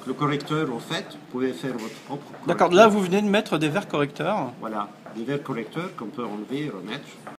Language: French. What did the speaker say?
Donc le correcteur, au fait, vous pouvez faire votre propre correcteur. D'accord, là vous venez de mettre des verres correcteurs. Voilà, des verres correcteurs qu'on peut enlever et remettre.